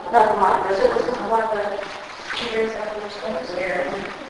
not mine, but it was one of the years after we spent there.